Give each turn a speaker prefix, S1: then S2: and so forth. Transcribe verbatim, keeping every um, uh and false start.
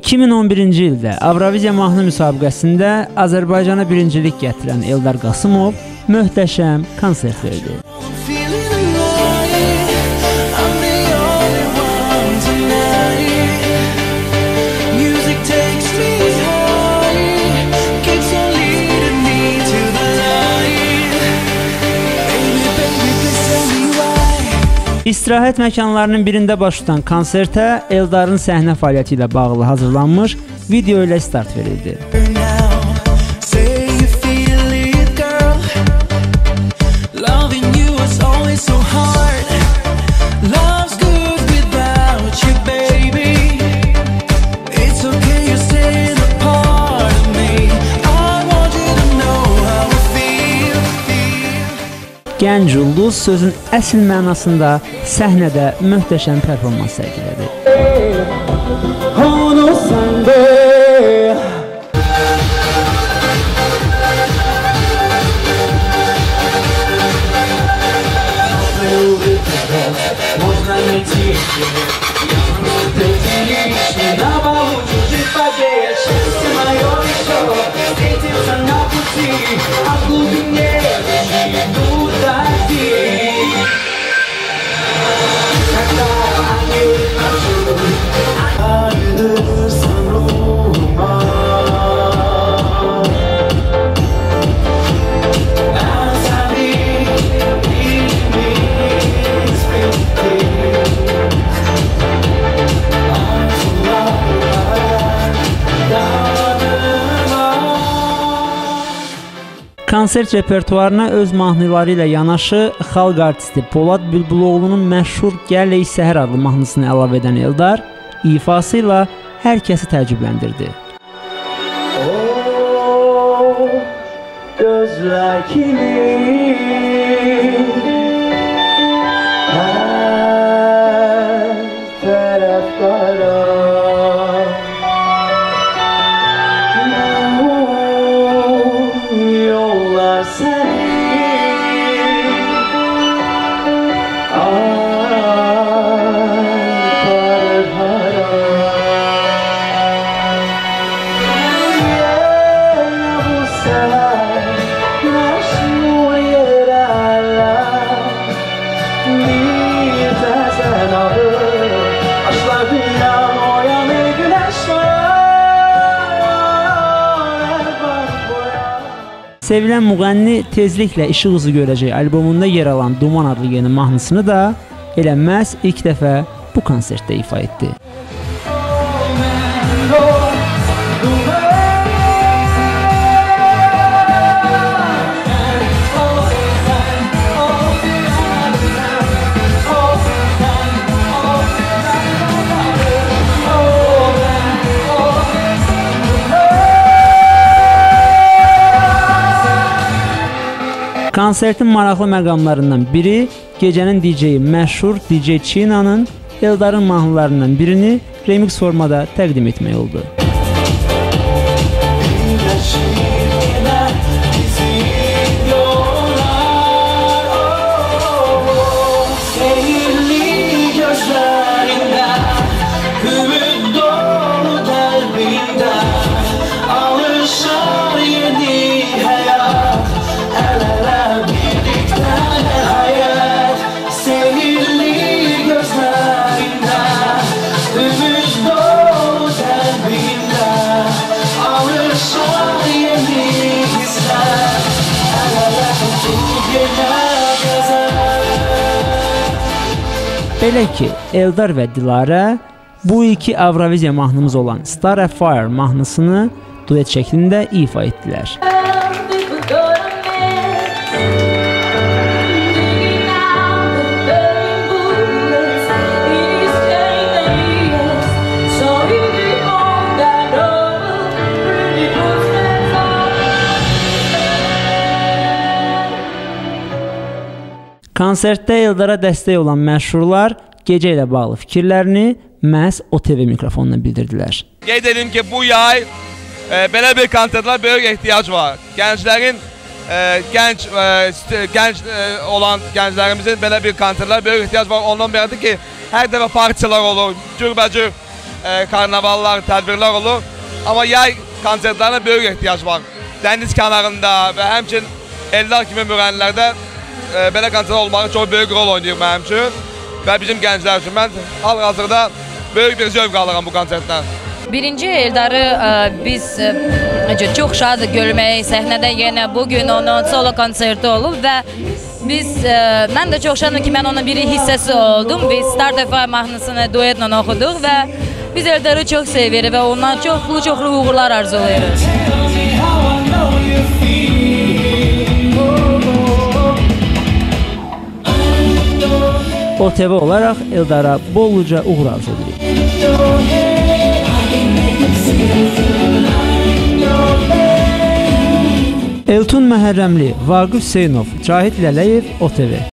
S1: iki min on birinci ildə Avroviziya mahnı müsabiqəsində Azərbaycana birincilik gətirən Eldar Qasımov möhtəşəm konsert verdi. İstirahət məkanlarının birində baş tutan konsertə Eldarın səhnə fəaliyyəti ilə bağlı hazırlanmış video ilə start verildi. Gənc ulduz sözün əsl mənasında səhnədə möhtəşəm performans sərgilədi. Konsert repertuarına öz mahnıları ilə yanaşı xalq artisti Polad Bülbüloğlu'nun məşhur Gələk Səhər adlı mahnısını əlavə edən Eldar ifası ilə hər kəsi təəccübləndirdi. O gözlər kimi hər tərəf qara Sevilən müğənni tezliklə işıq üzü görəcək albomunda yer alan Duman adlı yeni mahnısını da elə məhz ilk dəfə bu konsertdə ifa etdi. Konsertin maraqlı məqamlarından biri gecənin D J-i məşhur D J China'nın Eldarın mahnılarından birini remix formada təqdim etmək oldu. Belə ki, Eldar və Dilarə bu iki Avroviziya mahnımız olan Star of Fire mahnısını duet şəklində ifa etdilər. Konsertdə Eldara dəstək olan məşhurlar gecə ilə bağlı fikirlərini məhz O T V mikrofonuna bildirdilər.
S2: Qeyd edim ki, bu yay e, belə bir konsertlər böyük ehtiyac var. Gənclərin, e, gənc, e, gənc e, olan gənclərimizin belə bir konsertlər böyük ehtiyac var. Ondan bəridir ki, hər dəfə partiyalar olur, cürbəcür e, karnavallar, tədbirlər olur. Amma yay konsertlərine böyük ehtiyac var. Dəniz kənarında və həmçinin Eldar kimi müğənnilərdə e, belə konsertlər olmağı çox böyük rol oynayır mənim üçün və bizim gənclər üçün. Mən hal-hazırda böyük bir zövq alıram bu konsertdən.
S3: Birinci Eldar'ı e, biz e, çok şad görmeyi səhnədə yenə bugün onun solo konserti olub və biz e, mən də çox şadım ki, mən onun biri hissəsi oldum. Biz Star Defa mahnısını duetlə oxuduq və biz Eldar'ı çox sevirik və ondan çoxlu çoxlu uğurlar arzulayırıq.
S1: O T V olaraq Eldar'a bolluca uğur arzu edirik. Eltun Məhərrəmli, Vaqif Hüseynov, Cahid Lələyev, O T V.